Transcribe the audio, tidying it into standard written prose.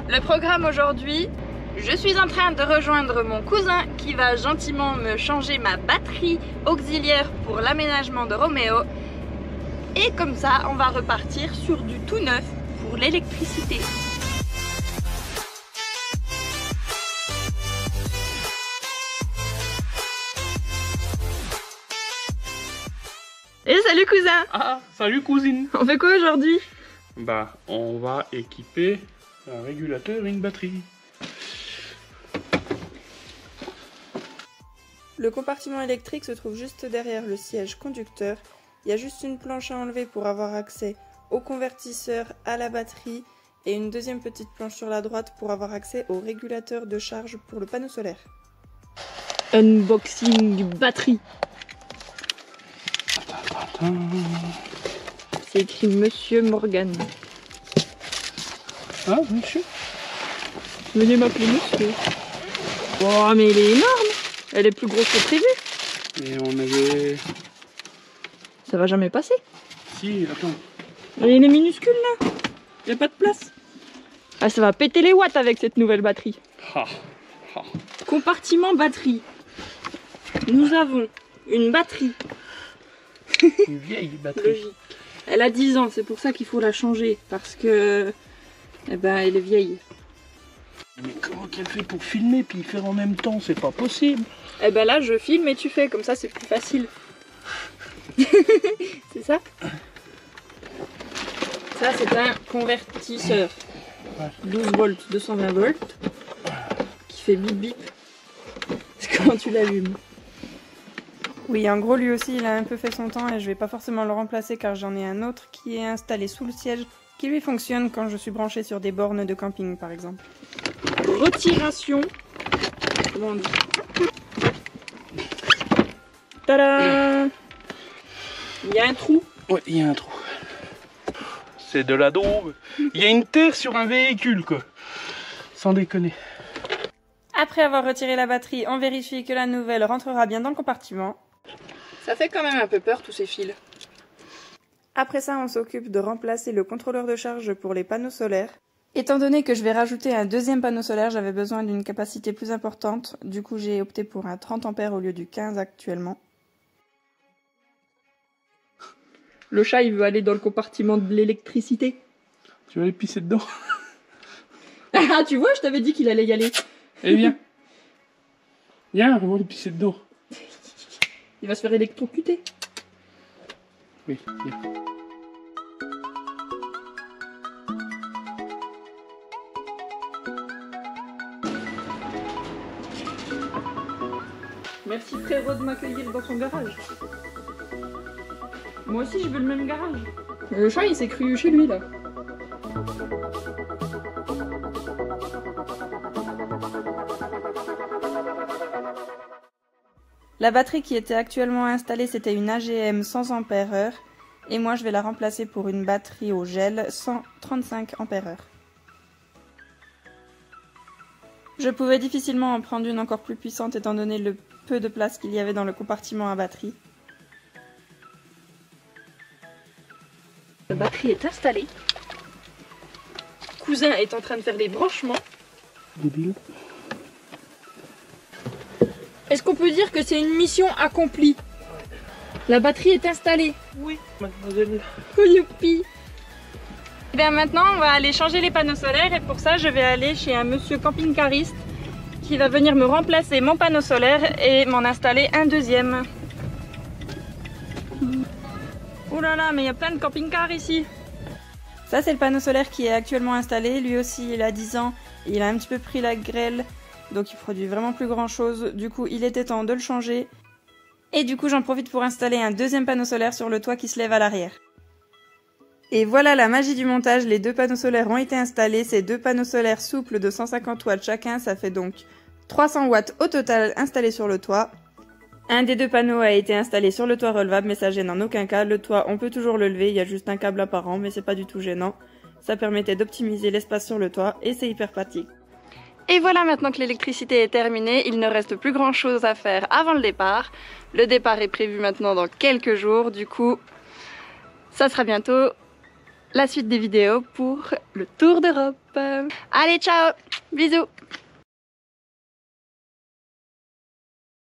Le programme aujourd'hui, je suis en train de rejoindre mon cousin qui va gentiment me changer ma batterie auxiliaire pour l'aménagement de Roméo. Et comme ça, on va repartir sur du tout neuf pour l'électricité. Et salut cousin! Ah, salut cousine! On fait quoi aujourd'hui? Bah, on va équiper un régulateur et une batterie. Le compartiment électrique se trouve juste derrière le siège conducteur. Il y a juste une planche à enlever pour avoir accès au convertisseur, à la batterie et une deuxième petite planche sur la droite pour avoir accès au régulateur de charge pour le panneau solaire. Unboxing batterie. C'est écrit Monsieur Morgan. Ah, monsieur? Venez m'appeler monsieur. Oh, mais elle est énorme! Elle est plus grosse que prévu. Et on avait... Ça va jamais passer. Si, attends. Elle est minuscule là. Y a pas de place. Ah, ça va péter les watts avec cette nouvelle batterie. Ah, ah. Compartiment batterie. Nous avons une batterie. Une vieille batterie. Logique. Elle a 10 ans, c'est pour ça qu'il faut la changer. Parce que... Eh ben, elle est vieille. Mais comment qu'elle fait pour filmer puis faire en même temps? C'est pas possible. Eh ben là, je filme et tu fais. Comme ça, c'est plus facile. C'est ça? Ça, c'est un convertisseur. 12 volts, 220 volts. Qui fait bip bip. C'est quand tu l'allumes. Oui, en gros, lui aussi, il a un peu fait son temps et je vais pas forcément le remplacer car j'en ai un autre qui est installé sous le siège qui lui fonctionne quand je suis branchée sur des bornes de camping, par exemple. Retiration. Comment on dit? Tada! Il y a un trou. Ouais, il y a un trou. C'est de la daube. Il y a une terre sur un véhicule, quoi. Sans déconner. Après avoir retiré la batterie, on vérifie que la nouvelle rentrera bien dans le compartiment. Ça fait quand même un peu peur tous ces fils. Après ça, on s'occupe de remplacer le contrôleur de charge pour les panneaux solaires. Étant donné que je vais rajouter un deuxième panneau solaire, j'avais besoin d'une capacité plus importante. Du coup, j'ai opté pour un 30 ampères au lieu du 15 actuellement. Le chat, il veut aller dans le compartiment de l'électricité. Tu vas aller pisser dedans? Ah, tu vois, je t'avais dit qu'il allait y aller. Eh viens. Viens, on va aller pisser dedans. Il va se faire électrocuter. Oui, viens. Merci frérot de m'accueillir dans son garage. Moi aussi je veux le même garage. Le chat il s'est cru chez lui là. La batterie qui était actuellement installée, c'était une AGM 100 ampères-heure. Et moi, je vais la remplacer pour une batterie au gel 135 ampères-heure. Je pouvais difficilement en prendre une encore plus puissante étant donné le peu de place qu'il y avait dans le compartiment à batterie. La batterie est installée. Cousin est en train de faire les branchements. Débile. Est-ce qu'on peut dire que c'est une mission accomplie? La batterie est installée. Oui, mademoiselle. Oh, youpi! Et bien maintenant, on va aller changer les panneaux solaires et pour ça, je vais aller chez un monsieur camping-cariste qui va venir me remplacer mon panneau solaire et m'en installer un deuxième. Oh là là, mais il y a plein de camping-cars ici. Ça, c'est le panneau solaire qui est actuellement installé. Lui aussi, il a 10 ans. Il a un petit peu pris la grêle. Donc il produit vraiment plus grand chose. Du coup, il était temps de le changer. Et du coup, j'en profite pour installer un deuxième panneau solaire sur le toit qui se lève à l'arrière. Et voilà la magie du montage, les deux panneaux solaires ont été installés. Ces deux panneaux solaires souples de 150 watts chacun, ça fait donc 300 watts au total installés sur le toit. Un des deux panneaux a été installé sur le toit relevable, mais ça gêne en aucun cas. Le toit, on peut toujours le lever, il y a juste un câble apparent, mais c'est pas du tout gênant. Ça permettait d'optimiser l'espace sur le toit et c'est hyper pratique. Et voilà, maintenant que l'électricité est terminée, il ne reste plus grand chose à faire avant le départ. Le départ est prévu maintenant dans quelques jours, du coup, ça sera bientôt la suite des vidéos pour le tour d'Europe. Allez, ciao, bisous.